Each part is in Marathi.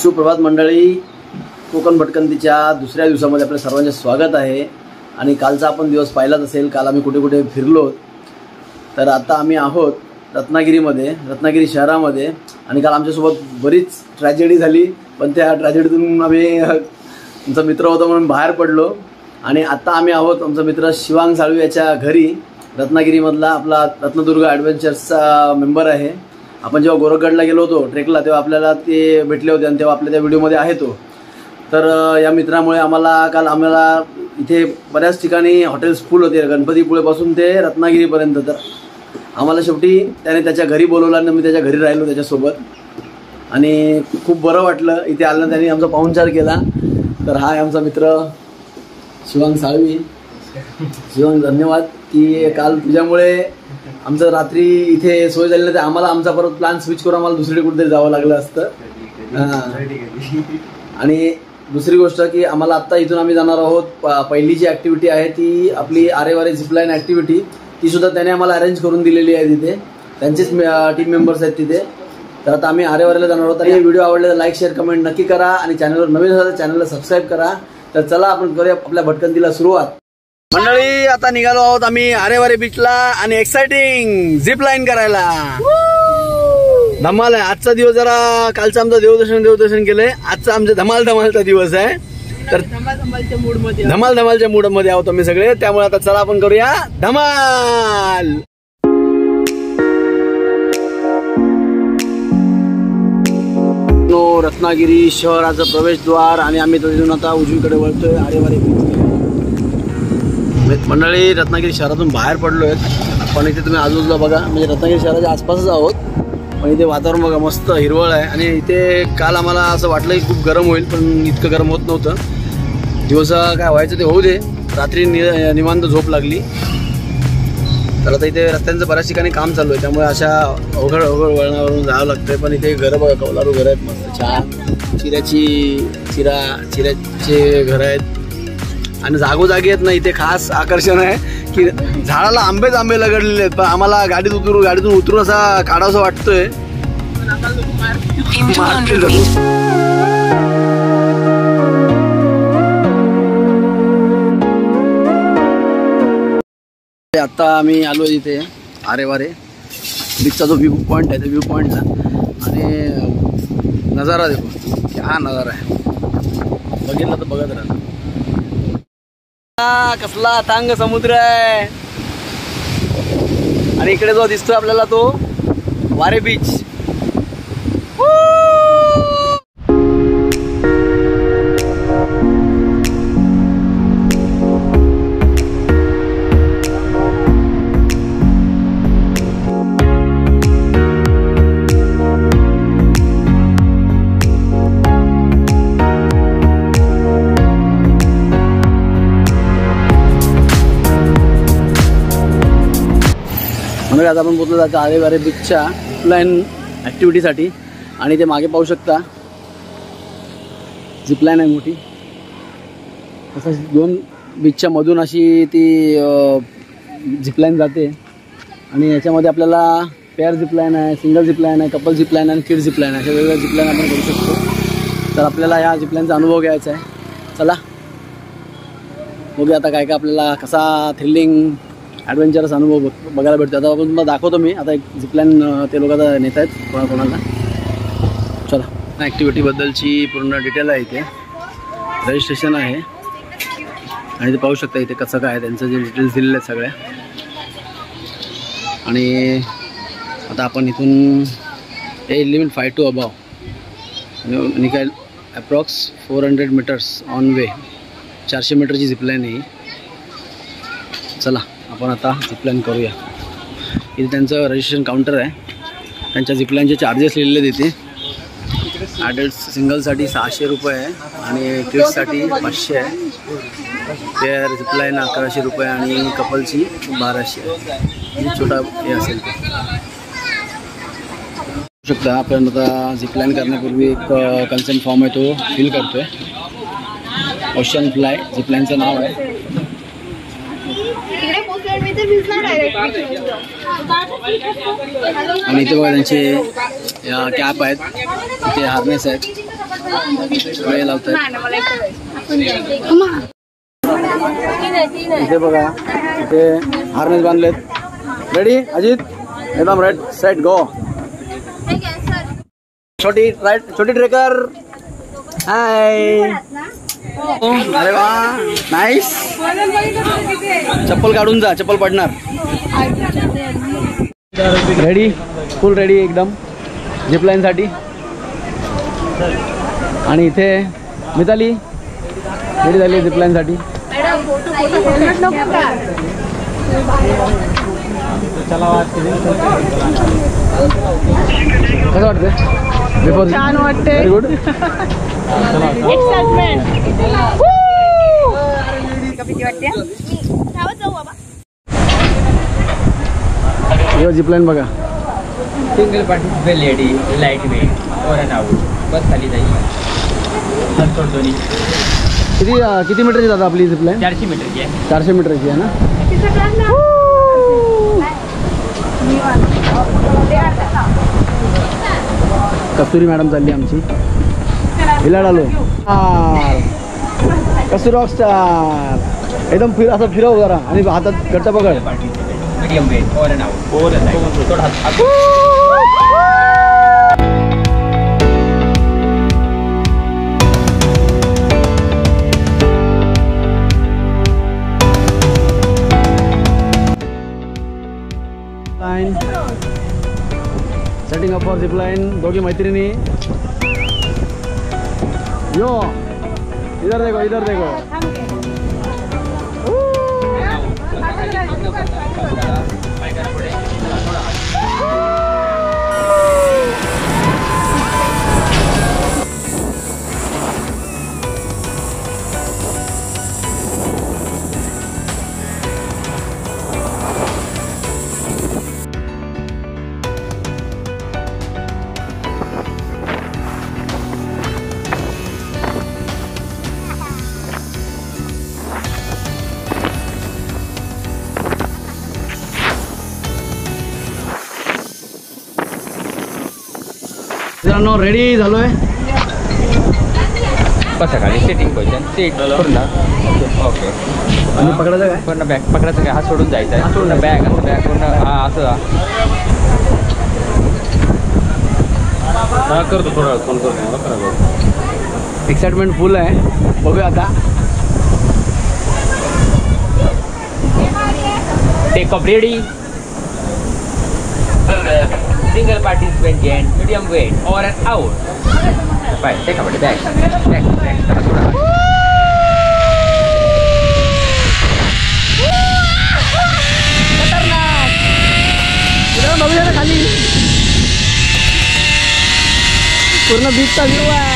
सुप्रभात मंडळी, कोकण भटकंतीच्या दुसऱ्या दिवसामध्ये आपल्या सर्वांचे स्वागत आहे। आणि कालचा आपण दिवस पाहिलाच असेल, काल आम्ही कुठे कुठे फिरलो। तर आता आम्ही आहोत रत्नागिरी शहरामध्ये। आणि काल आमच्यासोबत बरीच ट्रॅजेडी झाली, पण त्या ट्रॅजेडीतून आम्ही आमचा मित्र होता म्हणून बाहेर पडलो। आणि आता आम्ही आहोत आमचा मित्र शिवांग साळवी याच्या घरी। रत्नागिरीमधला आपला रत्नदुर्ग ॲडव्हेंचर्सचा मेंबर आहे। आपण जेव्हा गोरखगडला गेलो होतो ट्रेकला, तेव्हा आपल्याला ते भेटले होते आणि तेव्हा आपल्या त्या व्हिडिओमध्ये आहे तो। तर या मित्रामुळे आम्हाला इथे बऱ्याच ठिकाणी हॉटेल्स फुल होते, गणपतीपुळेपासून ते रत्नागिरीपर्यंत। तर आम्हाला शेवटी त्याने त्याच्या घरी बोलवलं आणि मी त्याच्या घरी राहिलो त्याच्यासोबत। आणि खूप बरं वाटलं इथे आलं, त्यांनी आमचा पाहुणचार केला। तर हा आहे आमचा मित्र शिवांग साळवी। शिवांग, धन्यवाद की काल तुझ्यामुळे आमचं रात्री इथे सोय झाली नाही, तर आम्हाला आमचा परत प्लॅन स्विच करून आम्हाला दुसरीकडे कुठेतरी जावं लागलं असतं। आणि दुसरी गोष्ट की आम्हाला आत्ता इथून आम्ही जाणार आहोत, पहिली जी ॲक्टिव्हिटी आहे ती आपली आरेवारे झिपलाईन ॲक्टिव्हिटी, ती सुद्धा त्याने आम्हाला अरेंज करून दिलेली आहे तिथे, त्यांचेच टीम मेंबर्स आहेत तिथे। तर आता आम्ही आरेवारेला जाणार आहोत। आणि व्हिडिओ आवडले तर लाईक शेअर कमेंट नक्की करा, आणि चॅनलवर नवीन असेल तर चॅनलला सबस्क्राईब करा। तर चला आपण करूया आपल्या भटकंतीला सुरुवात। मंडळी, आता निघालो आहोत आम्ही आरेवारे बीचला आणि एक्साइटिंग झिप लाईन करायला। धमाल आहे आजचा दिवस। जरा कालचं आमचं देवदर्शन केलंय, आजचा आमचा धमालचा दिवस आहे। तर धमालच्या मूड मध्ये आहोत आम्ही सगळे, त्यामुळे आता चला आपण करूया धमाल। रत्नागिरी शहराचं प्रवेशद्वार, आणि आम्ही तिथून आता उजवीकडे वळतोय आरेवारे बीच। मंडळी, रत्नागिरी शहरातून बाहेर पडलोय, पण इथे तुम्ही आजूबाजूला बघा, म्हणजे रत्नागिरी शहराच्या आसपासच आहोत, पण इथे वातावरण बघा मस्त हिरवळ आहे। आणि इथे काल आम्हाला असं वाटलं की खूप गरम होईल, पण इतकं गरम होत नव्हतं। दिवसा काय व्हायचं ते होऊ दे, रात्री निवांत झोप लागली। तर आता इथे रस्त्यांचं बऱ्याच ठिकाणी काम चालू आहे, त्यामुळे अशा अवघड वळणावरून जावं लागतंय। पण इथे घरं बघा, कौलारू घरं आहेत मस्त छान, चिऱ्याचे घरं आहेत। आणि जागोजागी आहेत ना, इथे खास आकर्षण आहे की झाडाला आंबेच आंबे लगडलेले आहेत, पण आम्हाला गाडीतून उतरून असा काढावंसं वाटतोय। आता आम्ही आलो इथे आरेवारे बीचचा जो व्ह्यू पॉईंट आहे, त्या व्ह्यू पॉईंटला, आणि नजारा देखो, हा नजारा आहे, बघितलं तर बघत राहा। कसला तांग समुद्र आहे, आणि इकडे जो दिसतोय आपल्याला तो वारे बीच। आता आपण पोहोचलो जातो आरेवारे बीचच्या झिपलाईन ॲक्टिव्हिटीसाठी, आणि ते मागे पाहू शकता झिपलाईन आहे मोठी। तसं 2 बीचच्या मधून अशी ती झिपलाईन जाते, आणि याच्यामध्ये आपल्याला पेअर झिपलाईन आहे, सिंगल झिपलाईन आहे, कपल झिपलाईन आहे, आणि किड झिपलाईन आहे, अशा वेगवेगळ्या झिपलाईन आपण करू शकतो। तर आपल्याला ह्या झिपलाईनचा अनुभव घ्यायचा आहे। चला बघूया आता काय आपल्याला कसा थ्रिलिंग ॲडव्हेंचरस अनुभव बघायला भेटतो। आता आपण तुम्हाला दाखवतो मी, आता एक झिपलाईन ते लोक आता नेत आहेत कोणाला। चला, ॲक्टिव्हिटीबद्दलची पूर्ण डिटेल आहे, इथे रजिस्ट्रेशन आहे, आणि ते पाहू शकता इथे कसं काय त्यांचं जे डिटेल्स दिलेले आहेत सगळ्या। आणि आता आपण इथून लिमिट 5 to above, आणि काय अप्रॉक्स 400 मीटर्स ऑन वे, 400 मीटरची झिपलाईन आहे। चला आपण आता झिपलाईन करूया। इथे त्यांचं रजिस्ट्रेशन काउंटर आहे, त्यांच्या झिपलाईनचे चार्जेस लिहिलेले तिथे। ॲडल्ट सिंगलसाठी 600 रुपये आहे, आणि किड्ससाठी 500 आहे, पेअर झिपलाईन 1100 रुपये, आणि कपलची 1200 आहे, छोटा हे असेल ते शकता। आपण आता झिपलाईन करण्यापूर्वी एक कन्सेंट फॉर्म आहे, तो फिल करतोय। ओशन फ्लाय झिपलाईनचं नाव आहे। आणि इथे बघा त्यांचे कॅप आहेत, इथे हार्नेस आहेत, वेळ लावताय इथे बघा, इथे हार्नेस बांधलेत. रेडी अजित? एकदम राईट साइड गो. छोटी राईट, छोटी ट्रेकर. हाय. अरे वा, नाईस. चप्पल काढून जा, चप्पल पडणार. रेडी, फुल रेडी एकदम झिपलाईन साठी. आणि इथे मिताली रेडी झाली झिपलाईन साठी. कसं वाटतंय? छान वाटते. Very good. झिपलाईन बघा. Single participate lady, light weight और एन आउट. बस खाली जाईल. दोन्ही किती मीटरची दादा आपली झिपलाईन? 400 मीटरची आहे. 400 मीटरची आहे ना. कस्तुरी मॅडम चालली आमची. हिला डालो कस्तुरी रॉकस्टार. एकदम असं फिरव जरा आणि हातात घट्ट पकड. मीडियम वेट और एन आउट. थोडा हात. Setting up for zipline. दोघी मैत्रिणी. यो इधर देखो, इधर देखो. मित्रांनो रेडी झालोय. बसा खाली. Setting position. सीट पूर्ण. ओके. आणि पकडायचं काय? पूर्ण बॅग पकडायचं काय? हात सोडून जायचं आहे. पूर्ण बॅग असं बॅग पूर्ण. हा असं करतो. थोडा फोन करतो. एक्साइटमेंट फुल आहे. बघूया आता. Take off ready. Single participant and medium weight और N out. By take off bag bag bag. थोडा बघूया खाली. पूर्ण बीचचा व्ह्यू आहे.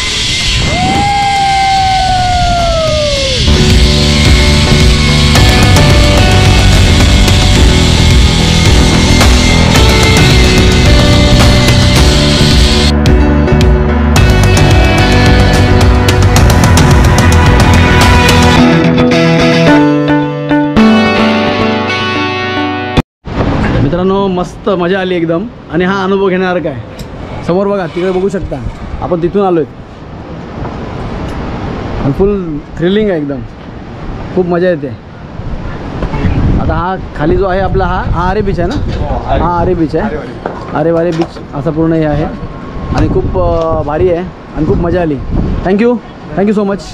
मित्रांनो मस्त मजा आली एकदम. आणि हा अनुभव घेण्यासारखा आहे. समोर बघा, तिकडे बघू शकता. आपण तिथून आलोय आणि फुल थ्रिलिंग आहे एकदम. खूप मजा येते. आता हा खाली जो आहे आपला हा आरे बीच आहे ना. हा आरे बीच आहे. आरेवारे बीच असा पूर्ण हे आहे. आणि खूप भारी आहे आणि खूप मजा आली. Thank you so much.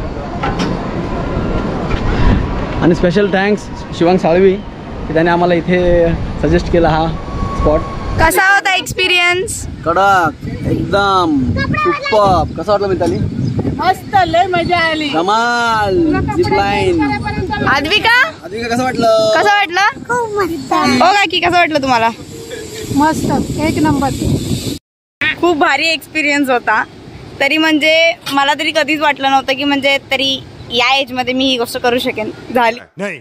आणि स्पेशल थँक्स शिवांग साळवी की त्याने आम्हाला इथे सजेस्ट केला हा स्पॉट. कसा होता एक्सपिरियन्स? कडक एकदम सुपर. कसा वाटला मिताली? मस्त, लय मजा आली. कमाल. झिपलाईन. आद्विका कसं वाटलं? कसं वाटलं? खूप मस्त. हो काकी कसं वाटलं तुम्हाला? मस्त, एक नंबर. खूप भारी एक्सपिरियन्स होता. तरी म्हणजे मला तरी कधीच वाटलं नव्हतं की म्हणजे तरी या एज मध्ये मी ही गोष्ट करू शकेन. झाली नाही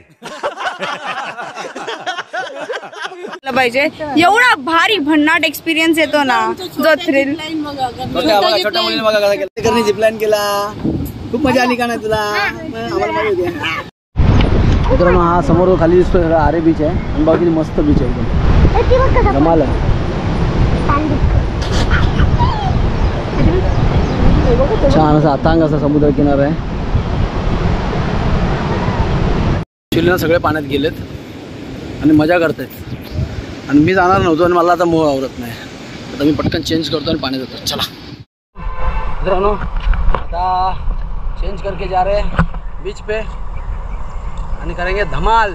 पाहिजे. एवढा भारी भन्नाट एक्सपिरियन्स येतो ना, जो थ्रिल. छोट्या मुलीने बघा कसा केला. झिपलाईन केला. खूप मजा आली का नाही तुला? मित्रांनो हा समोर खाली दिसतोय आरे बीच आहे. आणि बघा किती मस्त बीच आहे एकदम. कमाल आहे. छान असा अथांग असा समुद्र किनारा आहे. ॲक्च्युली ना सगळे पाण्यात गेलेत आणि मजा करतायत आणि मी जाणार नव्हतो आणि मला आता मोह आवरत नाही. आता मी पटकन चेंज करतो आणि पाण्यात जातो. चला मित्रांनो, आता चेंज करके जा रहे हैं बीच पे आणि करेंगे धमाल.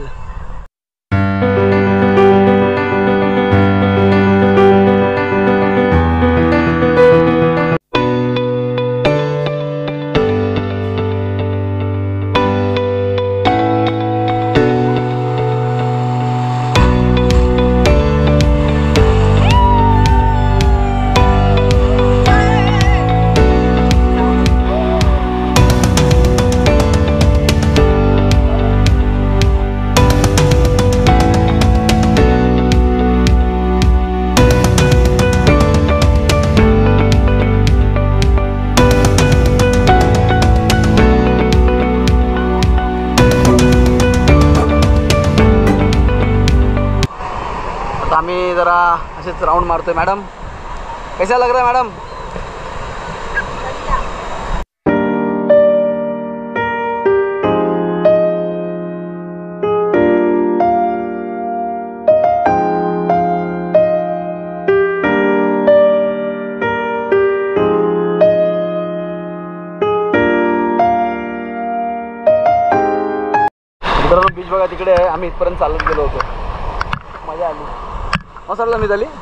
आम्ही जरा असेच राऊंड मारतोय. मॅडम कैसा लग रहा है मॅडम? मित्रांनो बीच बघा तिकडे आहे. आम्ही इथपर्यंत चालत गेलो होतो. मजा आली. मसाला मी झाली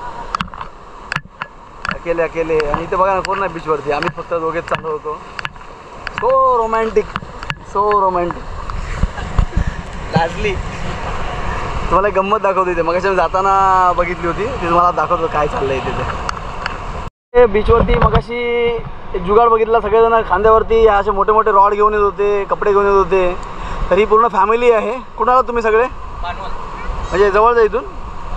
अकेले अकेले आणि इथे बघा ना कोण नाही बीचवरती. आम्ही फक्त दोघेच चाललो होतो. So romantic, so romantic. लाजली. तुम्हाला एक गंमत दाखवते इथे. मगाशी जाताना बघितली होती ती तुम्हाला दाखवतो काय चाललंय तिथे. बीचवरती मगाशी एक जुगाड बघितला. सगळेजण खांद्यावरती असे मोठे मोठे रॉड घेऊन येत होते, कपडे घेऊन येत होते. तर ही पूर्ण फॅमिली आहे. कुणाला तुम्ही सगळे म्हणजे जवळ जा इथून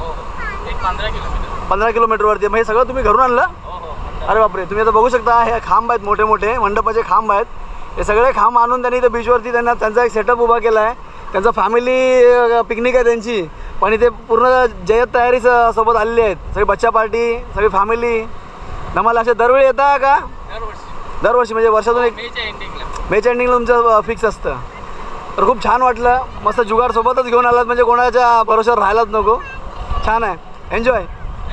15 किलोमीटरवरती. मग हे सगळं तुम्ही घरून आणलं? अरे बापरे. तुम्ही आता बघू शकता हे खांब आहेत, मोठे मोठे मंडपाचे खांब आहेत. हे सगळे खांब आणून त्यांनी इथे बीचवरती त्यांचा एक सेटअप उभा केला आहे. त्यांचा फॅमिली पिकनिक आहे त्यांची. पण इथे पूर्ण जय्यत तयारी सोबत आलेली आहेत. सगळी बच्चा पार्टी, सगळी फॅमिली. आम्हाला असे दरवेळी येता का? दरवर्षी म्हणजे वर्षातून एक मेच्या एंडिंगला तुमचं फिक्स असतं. तर खूप छान वाटलं. मस्त जुगाड सोबतच घेऊन आलात म्हणजे कोणाच्या भरोश्यावर राहायलाच नको. छान आहे. एन्जॉय.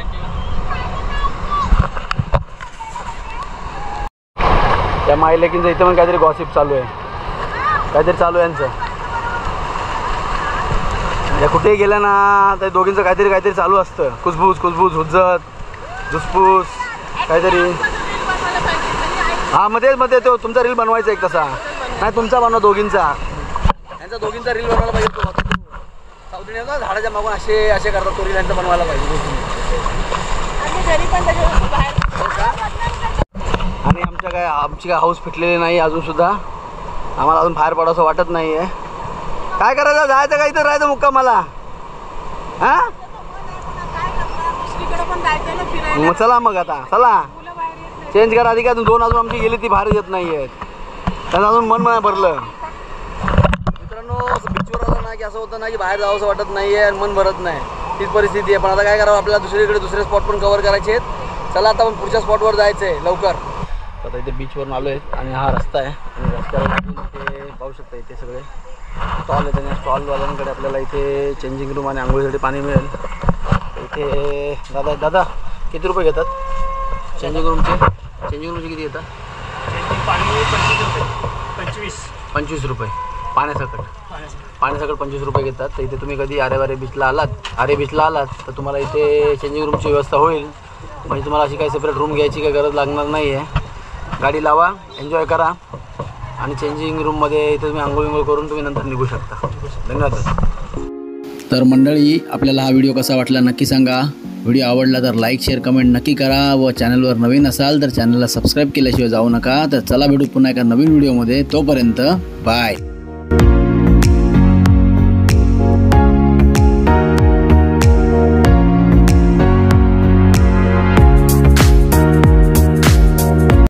त्या माई लेकींचं इथं पण काहीतरी गॉसिप चालू आहे. काहीतरी चालू आहे यांचं. या कुठेही गेल्या ना तर दोघींचं काहीतरी चालू असतं. कुसबूस हुज्जत झुसपूस काहीतरी. हां मध्ये तो तुमचा रील बनवायचा एक तसा. नाही तुमचा बनवा दोघींचा. यांचा दोघींचा रील बनवायला पाहिजे. साऊथ इंडियन झाडाच्या मागून असे करतात. तो रील यांचा बनवायला पाहिजे. आणि आमची काय हाऊस फिटलेली नाही अजून सुद्धा. आम्हाला अजून बाहेर पडावं असं वाटत नाही आहे. काय करायचं? जायचं का इथं राहायचं मुक्काम मला? हां मग चला मग आता चला चेंज करा. आधी काय दोन अजून आमची गेली ती बाहेर येत नाही आहेत. त्यांना अजून मन भरलं. मित्रांनो बीचवर आलं ना की असं होतं ना की बाहेर जावं असं वाटत नाही आहे आणि मन भरत नाही. तीच परिस्थिती आहे. पण आता काय करावं आपल्याला दुसरे स्पॉट पण कव्हर करायचे आहेत. चला आता आपण पुढच्या स्पॉटवर जायचं आहे लवकर. आता इथे बीचवरून आलो आहे आणि हा रस्ता आहे. आणि रस्त्यावर इथे पाहू शकता इथे सगळे स्टॉल आहेत. आणि स्टॉलवाल्यांकडे आपल्याला इथे चेंजिंग रूम आणि आंघोळीसाठी पाणी मिळेल. इथे दादा किती रुपये घेतात चेंजिंग रूमचे? चेंजिंग रूमचे किती घेतात? पाणी 25 रुपये. पाण्यासकट 25 रुपये घेतात. तर इथे तुम्ही कधी आरे बीचला आलात तर तुम्हाला इथे चेंजिंग रूमची व्यवस्था होईल. म्हणजे तुम्हाला अशी काही सेपरेट रूम घ्यायची काही गरज लागणार नाही आहे. गाडी लावा, एन्जॉय करा आणि चेंजिंग रूममध्ये इथे तुम्ही आंघोळ करून तुम्ही नंतर निघू शकता. धन्यवाद. तर मंडळी आपल्याला हा व्हिडिओ कसा वाटला नक्की सांगा. व्हिडिओ आवडला तर लाईक शेअर कमेंट नक्की करा. व चॅनलवर नवीन असाल तर चॅनलला सबस्क्राईब केल्याशिवाय जाऊ नका. तर चला भेटू पुन्हा एका नवीन व्हिडिओमध्ये. तोपर्यंत बाय.